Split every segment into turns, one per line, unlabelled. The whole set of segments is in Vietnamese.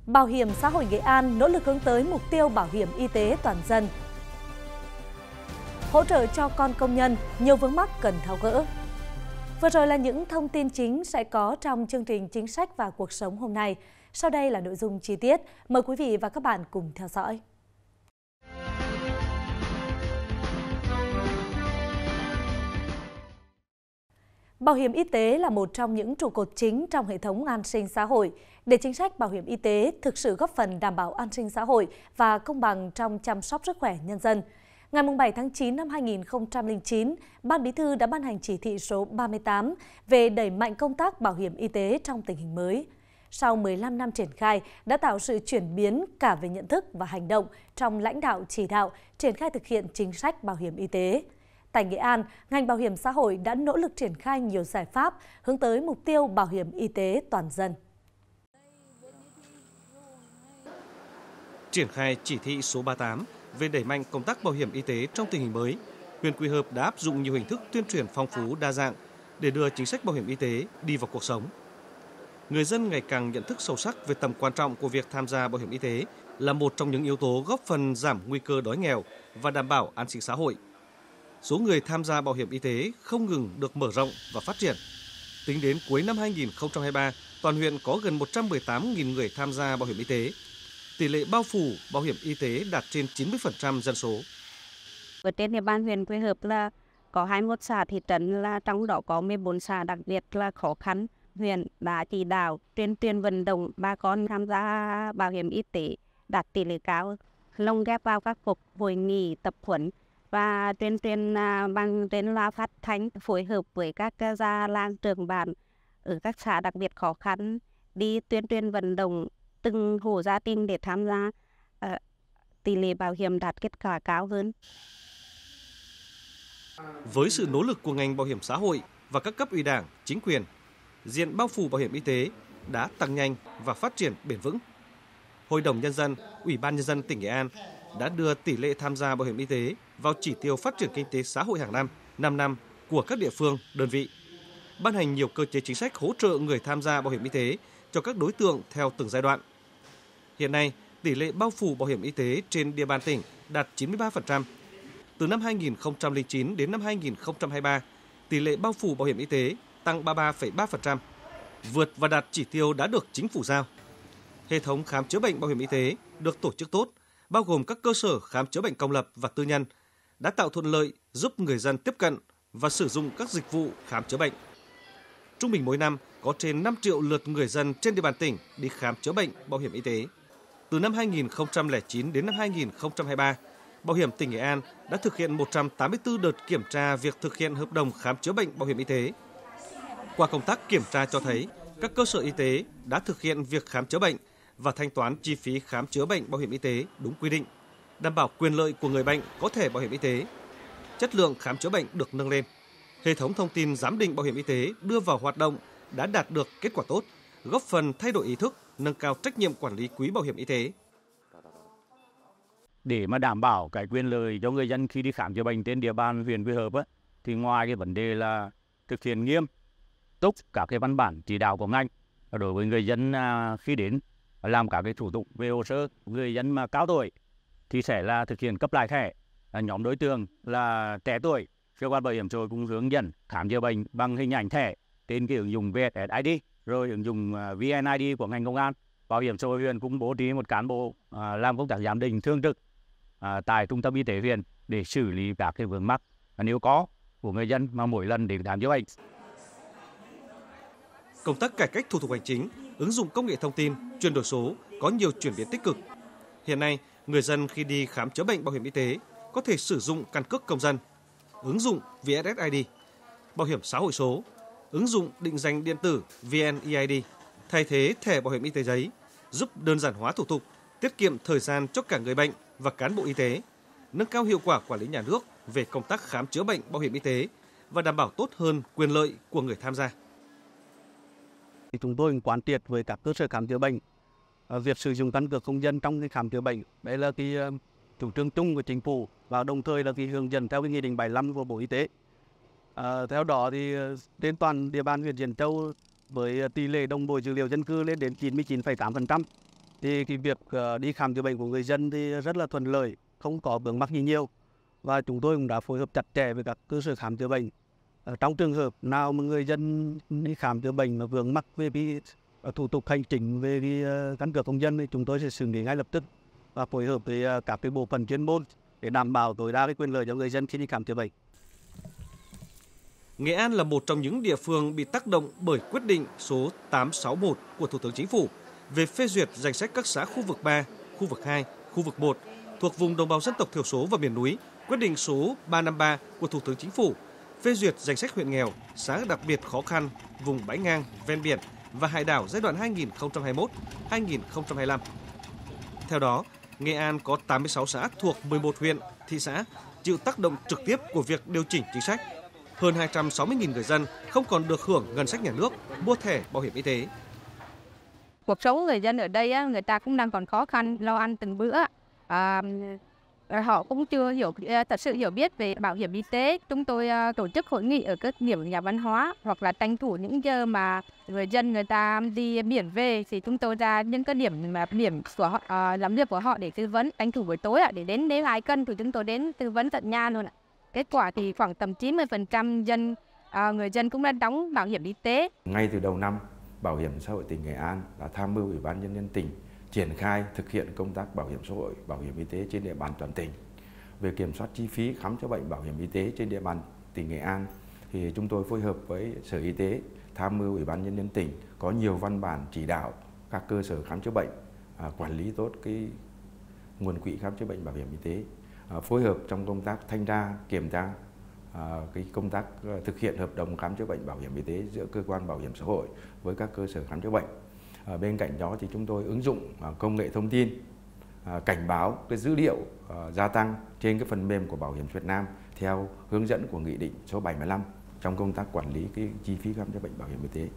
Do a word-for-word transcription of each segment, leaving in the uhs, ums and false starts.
Bảo hiểm xã hội Nghệ An nỗ lực hướng tới mục tiêu bảo hiểm y tế toàn dân. Hỗ trợ cho con công nhân, nhiều vướng mắc cần tháo gỡ. Vừa rồi là những thông tin chính sẽ có trong chương trình Chính sách và Cuộc sống hôm nay. Sau đây là nội dung chi tiết. Mời quý vị và các bạn cùng theo dõi. Bảo hiểm y tế là một trong những trụ cột chính trong hệ thống an sinh xã hội. Để chính sách bảo hiểm y tế thực sự góp phần đảm bảo an sinh xã hội và công bằng trong chăm sóc sức khỏe nhân dân, ngày bảy tháng chín năm hai nghìn không trăm lẻ chín, Ban Bí thư đã ban hành chỉ thị số ba mươi tám về đẩy mạnh công tác bảo hiểm y tế trong tình hình mới. Sau mười lăm năm triển khai, đã tạo sự chuyển biến cả về nhận thức và hành động trong lãnh đạo chỉ đạo, triển khai thực hiện chính sách bảo hiểm y tế. Tại Nghệ An, ngành bảo hiểm xã hội đã nỗ lực triển khai nhiều giải pháp hướng tới mục tiêu bảo hiểm y tế toàn dân.
Triển khai chỉ thị số ba mươi tám về đẩy mạnh công tác bảo hiểm y tế trong tình hình mới, huyện Quỳ Hợp đã áp dụng nhiều hình thức tuyên truyền phong phú đa dạng để đưa chính sách bảo hiểm y tế đi vào cuộc sống. Người dân ngày càng nhận thức sâu sắc về tầm quan trọng của việc tham gia bảo hiểm y tế là một trong những yếu tố góp phần giảm nguy cơ đói nghèo và đảm bảo an sinh xã hội. Số người tham gia bảo hiểm y tế không ngừng được mở rộng và phát triển. Tính đến cuối năm hai nghìn không trăm hai mươi ba, toàn huyện có gần một trăm mười tám nghìn người tham gia bảo hiểm y tế. Tỷ lệ bao phủ bảo hiểm y tế đạt trên chín mươi phần trăm dân số.
Ở trên địa bàn huyện Quỳ Hợp là có hai mươi mốt xã thị trấn, là trong đó có mười bốn xã đặc biệt là khó khăn. Huyện đã chỉ đạo tuyên truyền vận động bà con tham gia bảo hiểm y tế đạt tỷ lệ cao, lồng ghép vào các cuộc hội nghị tập huấn và tuyên truyền bằng trên loa phát thanh, phối hợp với các gia làng trưởng bản ở các xã đặc biệt khó khăn đi tuyên truyền vận động từng hộ gia đình để tham gia, uh, tỷ lệ bảo hiểm đạt kết quả cao hơn.
Với sự nỗ lực của ngành bảo hiểm xã hội và các cấp ủy đảng, chính quyền, diện bao phủ bảo hiểm y tế đã tăng nhanh và phát triển bền vững. Hội đồng Nhân dân, Ủy ban Nhân dân tỉnh Nghệ An đã đưa tỷ lệ tham gia bảo hiểm y tế vào chỉ tiêu phát triển kinh tế xã hội hàng năm, năm năm của các địa phương, đơn vị. Ban hành nhiều cơ chế chính sách hỗ trợ người tham gia bảo hiểm y tế cho các đối tượng theo từng giai đoạn. Hiện nay, tỷ lệ bao phủ bảo hiểm y tế trên địa bàn tỉnh đạt chín mươi ba phần trăm. Từ năm hai nghìn không trăm lẻ chín đến năm hai nghìn không trăm hai mươi ba, tỷ lệ bao phủ bảo hiểm y tế tăng ba mươi ba phẩy ba phần trăm, vượt và đạt chỉ tiêu đã được chính phủ giao. Hệ thống khám chữa bệnh bảo hiểm y tế được tổ chức tốt, bao gồm các cơ sở khám chữa bệnh công lập và tư nhân, đã tạo thuận lợi giúp người dân tiếp cận và sử dụng các dịch vụ khám chữa bệnh. Trung bình mỗi năm có trên năm triệu lượt người dân trên địa bàn tỉnh đi khám chữa bệnh bảo hiểm y tế. Từ năm hai nghìn không trăm lẻ chín đến năm hai nghìn không trăm hai mươi ba, Bảo hiểm tỉnh Nghệ An đã thực hiện một trăm tám mươi tư đợt kiểm tra việc thực hiện hợp đồng khám chữa bệnh bảo hiểm y tế. Qua công tác kiểm tra cho thấy, các cơ sở y tế đã thực hiện việc khám chữa bệnh và thanh toán chi phí khám chữa bệnh bảo hiểm y tế đúng quy định, đảm bảo quyền lợi của người bệnh có thẻ bảo hiểm y tế. Chất lượng khám chữa bệnh được nâng lên. Hệ thống thông tin giám định bảo hiểm y tế đưa vào hoạt động đã đạt được kết quả tốt, góp phần thay đổi ý thức, nâng cao trách nhiệm quản lý quỹ bảo hiểm y tế.
Để mà đảm bảo cái quyền lợi cho người dân khi đi khám chữa bệnh trên địa bàn huyện Quỳ Hợp á, thì ngoài cái vấn đề là thực hiện nghiêm túc các cái văn bản chỉ đạo của ngành đối với người dân khi đến làm các cái thủ tục về hồ sơ, người dân mà cao tuổi thì sẽ là thực hiện cấp lại thẻ. Nhóm đối tượng là trẻ tuổi, cơ quan bảo hiểm xã hội cũng hướng dẫn khám chữa bệnh bằng hình ảnh thẻ trên cái ứng dụng vê ét ét i đê, rồi ứng dụng vê en i đê của ngành công an. Bảo hiểm xã hội huyện cũng bố trí một cán bộ à, làm công tác giám định thường trực à, tại trung tâm y tế huyện để xử lý các cái vướng mắc nếu có của người dân mà mỗi lần đến khám chữa bệnh.
Công tác cải cách thủ tục hành chính, ứng dụng công nghệ thông tin, chuyển đổi số có nhiều chuyển biến tích cực. Hiện nay, người dân khi đi khám chữa bệnh bảo hiểm y tế có thể sử dụng căn cước công dân, ứng dụng vê ét ét i đê, bảo hiểm xã hội số, ứng dụng định danh điện tử vê en e i đê thay thế thẻ bảo hiểm y tế giấy, giúp đơn giản hóa thủ tục, tiết kiệm thời gian cho cả người bệnh và cán bộ y tế, nâng cao hiệu quả quản lý nhà nước về công tác khám chữa bệnh bảo hiểm y tế và đảm bảo tốt hơn quyền lợi của người tham gia.
Thì chúng tôi cũng quán triệt với các cơ sở khám chữa bệnh việc sử dụng căn cước công dân trong cái khám chữa bệnh. Đây là cái chủ trương chung của chính phủ và đồng thời là cái hướng dẫn theo cái nghị định bảy mươi lăm của Bộ Y tế. À, theo đó thì trên toàn địa bàn huyện Diễn Châu với tỷ lệ đồng bộ dữ liệu dân cư lên đến chín mươi chín phẩy tám phần trăm thì cái việc đi khám chữa bệnh của người dân thì rất là thuận lợi, không có vướng mắc gì nhiều. Và chúng tôi cũng đã phối hợp chặt chẽ với các cơ sở khám chữa bệnh. Trong trường hợp nào mà người dân đi khám chữa bệnh mà vướng mắc về cái thủ tục hành chính về cái căn cước công dân thì chúng tôi sẽ xử lý ngay lập tức và phối hợp với các cái bộ phận chuyên môn để đảm bảo tối đa cái quyền lợi cho người dân khi đi khám chữa bệnh.
Nghệ An là một trong những địa phương bị tác động bởi quyết định số tám sáu mốt của Thủ tướng Chính phủ về phê duyệt danh sách các xã khu vực ba, khu vực hai, khu vực một thuộc vùng đồng bào dân tộc thiểu số và miền núi, quyết định số ba năm ba của Thủ tướng Chính phủ phê duyệt danh sách huyện nghèo, xã đặc biệt khó khăn, vùng bãi ngang, ven biển và hải đảo giai đoạn hai nghìn không trăm hai mươi mốt đến hai nghìn không trăm hai mươi lăm. Theo đó, Nghệ An có tám mươi sáu xã thuộc mười một huyện, thị xã chịu tác động trực tiếp của việc điều chỉnh chính sách. Hơn hai trăm sáu mươi nghìn người dân không còn được hưởng ngân sách nhà nước, mua thẻ bảo hiểm y tế.
Cuộc sống người dân ở đây người ta cũng đang còn khó khăn, lo ăn từng bữa. À, họ cũng chưa hiểu thật sự hiểu biết về bảo hiểm y tế. Chúng tôi tổ chức hội nghị ở các điểm nhà văn hóa hoặc là tranh thủ những giờ mà người dân người ta đi biển về thì chúng tôi ra những cái điểm mà điểm của họ à, làm việc của họ để tư vấn, tranh thủ buổi tối để đến đến hai cân thì chúng tôi đến tư vấn tận nhà luôn ạ. Kết quả thì khoảng tầm chín mươi phần trăm dân à, người dân cũng đã đóng bảo hiểm y tế.
Ngay từ đầu năm, Bảo hiểm xã hội tỉnh Nghệ An đã tham mưu Ủy ban Nhân dân tỉnh triển khai thực hiện công tác bảo hiểm xã hội, bảo hiểm y tế trên địa bàn toàn tỉnh. Về kiểm soát chi phí khám chữa bệnh bảo hiểm y tế trên địa bàn tỉnh Nghệ An thì chúng tôi phối hợp với Sở Y tế tham mưu Ủy ban Nhân dân tỉnh có nhiều văn bản chỉ đạo các cơ sở khám chữa bệnh à, quản lý tốt cái nguồn quỹ khám chữa bệnh bảo hiểm y tế, à, phối hợp trong công tác thanh tra kiểm tra à, cái công tác thực hiện hợp đồng khám chữa bệnh bảo hiểm y tế giữa cơ quan bảo hiểm xã hội với các cơ sở khám chữa bệnh. À, bên cạnh đó thì chúng tôi ứng dụng à, công nghệ thông tin à, cảnh báo cái dữ liệu à, gia tăng trên cái phần mềm của Bảo hiểm Việt Nam theo hướng dẫn của Nghị định số bảy mươi lăm trong công tác quản lý cái chi phí khám chữa bệnh bảo hiểm y tế.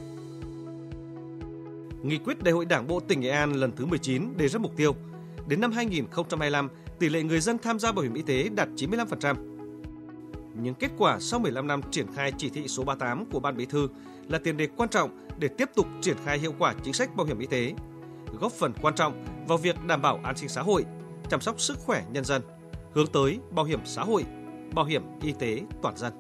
Nghị quyết Đại hội Đảng bộ tỉnh Nghệ An lần thứ mười chín đề ra mục tiêu đến năm hai nghìn không trăm hai mươi lăm tỷ lệ người dân tham gia bảo hiểm y tế đạt chín mươi lăm phần trăm. Những kết quả sau mười lăm năm triển khai chỉ thị số ba mươi tám của Ban Bí thư là tiền đề quan trọng để tiếp tục triển khai hiệu quả chính sách bảo hiểm y tế, góp phần quan trọng vào việc đảm bảo an sinh xã hội, chăm sóc sức khỏe nhân dân, hướng tới bảo hiểm xã hội, bảo hiểm y tế toàn dân.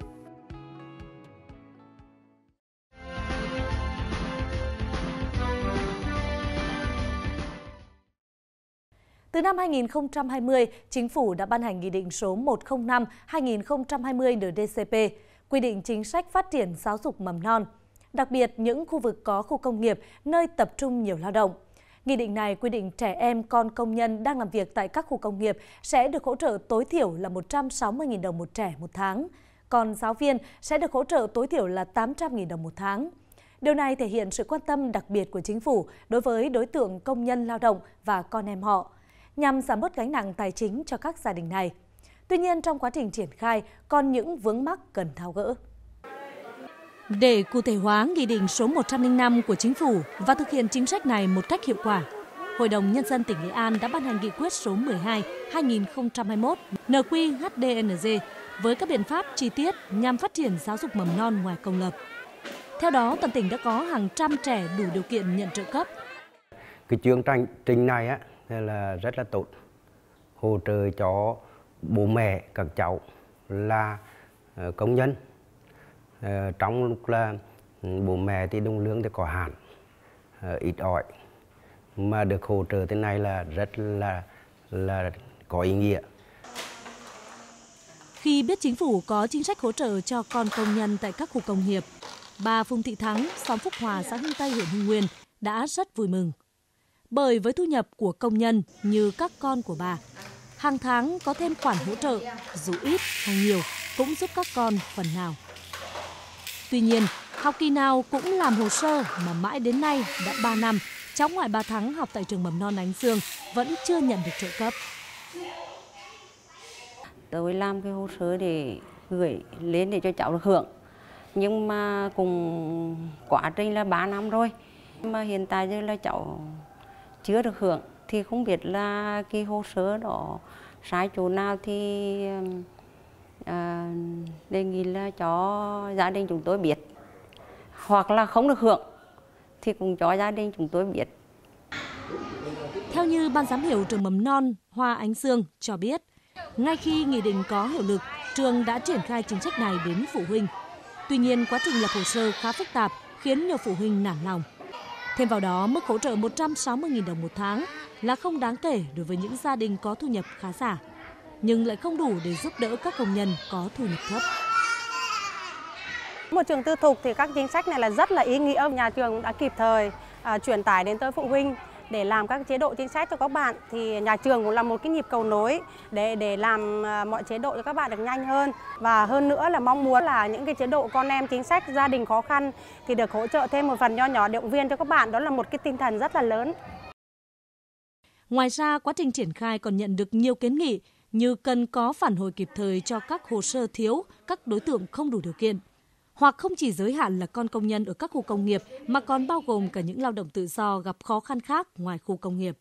Từ năm hai nghìn không trăm hai mươi, Chính phủ đã ban hành Nghị định số một không năm hai nghìn không trăm hai mươi N D C P, quy định chính sách phát triển giáo dục mầm non, đặc biệt những khu vực có khu công nghiệp, nơi tập trung nhiều lao động. Nghị định này quy định trẻ em con công nhân đang làm việc tại các khu công nghiệp sẽ được hỗ trợ tối thiểu là một trăm sáu mươi nghìn đồng một trẻ một tháng, còn giáo viên sẽ được hỗ trợ tối thiểu là tám trăm nghìn đồng một tháng. Điều này thể hiện sự quan tâm đặc biệt của Chính phủ đối với đối tượng công nhân lao động và con em họ, nhằm giảm bớt gánh nặng tài chính cho các gia đình này. Tuy nhiên, trong quá trình triển khai còn những vướng mắc cần tháo gỡ. Để cụ thể hóa Nghị định số một trăm lẻ năm của Chính phủ và thực hiện chính sách này một cách hiệu quả, Hội đồng Nhân dân tỉnh Nghệ An đã ban hành Nghị quyết số mười hai hai nghìn không trăm hai mươi mốt N Q H D N G với các biện pháp chi tiết nhằm phát triển giáo dục mầm non ngoài công lập. Theo đó, toàn tỉnh đã có hàng trăm trẻ đủ điều kiện nhận trợ cấp.
Cái chương trình này á là rất là tốt, hỗ trợ cho bố mẹ các cháu là công nhân. Trong lúc là bố mẹ thì đồng lương thì có hạn, ít ỏi, mà được hỗ trợ thế này là rất là là có ý nghĩa.
Khi biết Chính phủ có chính sách hỗ trợ cho con công nhân tại các khu công nghiệp, bà Phùng Thị Thắng, xóm Phúc Hòa, xã Hưng Tây, huyện Hưng Nguyên đã rất vui mừng. Bởi với thu nhập của công nhân như các con của bà, hàng tháng có thêm khoản hỗ trợ, dù ít hay nhiều cũng giúp các con phần nào. Tuy nhiên, học kỳ nào cũng làm hồ sơ mà mãi đến nay đã ba năm, cháu ngoại bà Thắng học tại trường mầm non Ánh Dương vẫn chưa nhận được trợ cấp.
Tôi làm cái hồ sơ để gửi lên để cho cháu được hưởng. Nhưng mà cùng quá trình là ba năm rồi. Mà hiện tại giờ là cháu chưa được hưởng. Thì không biết là cái hồ sơ đó sai chỗ nào thì à, đề nghị là cho gia đình chúng tôi biết. Hoặc là không được hưởng thì cũng cho gia đình chúng tôi biết.
thư Ban giám hiệu trường mầm non Hoa Ánh Dương cho biết, ngay khi nghị định có hiệu lực, trường đã triển khai chính sách này đến phụ huynh. Tuy nhiên, quá trình lập hồ sơ khá phức tạp, khiến nhiều phụ huynh nản lòng. Thêm vào đó, mức hỗ trợ một trăm sáu mươi nghìn đồng một tháng là không đáng kể đối với những gia đình có thu nhập khá giả, nhưng lại không đủ để giúp đỡ các công nhân có thu nhập thấp.
Một trường tư thục thì các chính sách này là rất là ý nghĩa. Nhà trường đã kịp thời à, truyền tải đến tới phụ huynh để làm các chế độ chính sách cho các bạn. Thì nhà trường cũng là một cái nhịp cầu nối để để làm mọi chế độ cho các bạn được nhanh hơn. Và hơn nữa là mong muốn là những cái chế độ con em chính sách, gia đình khó khăn thì được hỗ trợ thêm một phần nho nhỏ động viên cho các bạn. Đó là một cái tinh thần rất là lớn.
Ngoài ra, quá trình triển khai còn nhận được nhiều kiến nghị như cần có phản hồi kịp thời cho các hồ sơ thiếu, các đối tượng không đủ điều kiện. Hoặc không chỉ giới hạn là con công nhân ở các khu công nghiệp mà còn bao gồm cả những lao động tự do gặp khó khăn khác ngoài khu công nghiệp.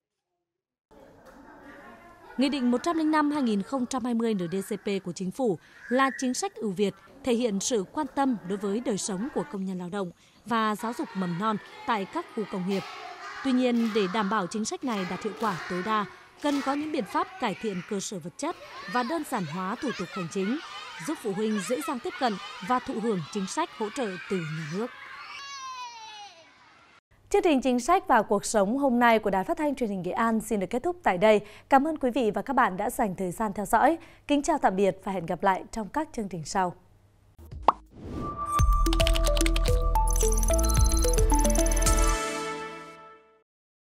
Nghị định một trăm lẻ năm trên hai nghìn không trăm hai mươi en đê cê pê của Chính phủ là chính sách ưu việt, thể hiện sự quan tâm đối với đời sống của công nhân lao động và giáo dục mầm non tại các khu công nghiệp. Tuy nhiên, để đảm bảo chính sách này đạt hiệu quả tối đa, cần có những biện pháp cải thiện cơ sở vật chất và đơn giản hóa thủ tục hành chính, giúp phụ huynh dễ dàng tiếp cận và thụ hưởng chính sách hỗ trợ từ nhà nước. Chương trình Chính sách và Cuộc sống hôm nay của Đài Phát thanh Truyền hình Nghệ An xin được kết thúc tại đây. Cảm ơn quý vị và các bạn đã dành thời gian theo dõi. Kính chào tạm biệt và hẹn gặp lại trong các chương trình sau.